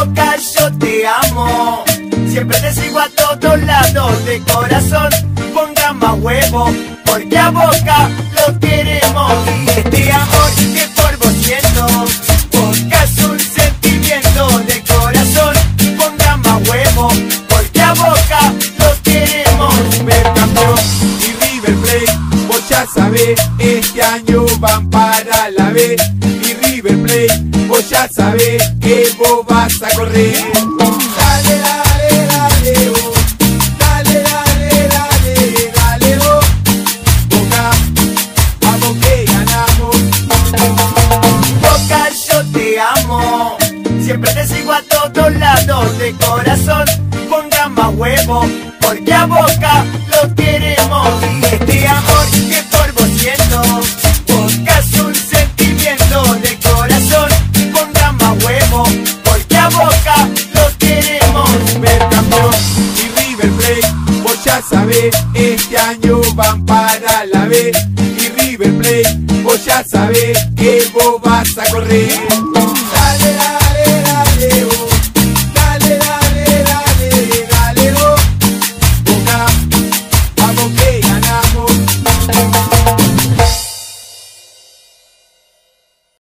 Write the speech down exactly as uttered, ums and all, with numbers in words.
Boca, yo te amo, siempre te sigo a todos lados de corazón. Ponga más huevo, porque a Boca lo queremos. Y este amor que por vos siento, Boca es un sentimiento de corazón. Ponga más huevo, porque a Boca lo queremos. Supercampeón y River Plate, vos ya sabés, este año van para la B. Y River Plate, vos ya sabés que vos vas a correr. Dale, dale, dale, oh. Dale, dale, dale, dale, oh. Boca, vamos que ganamos. Boca, yo te amo, siempre te sigo a todos lados de corazón. Ponga más huevo, porque a Boca lo queremos. Y este amor que por vos siento, Boca es un sentimiento de corazón. Ponga más huevo, porque a Boca lo queremos. Supercampeón y River Plate, vos ya sabés, este año van para la B. Y River Plate, vos ya sabés que vos vas a correr.